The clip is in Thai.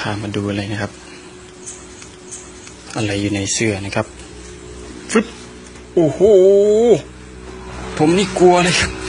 พามาดูอะไรนะครับอะไรอยู่ในเสื้อนะครับฟึบโอ้โหผมนี่กลัวเลยครับ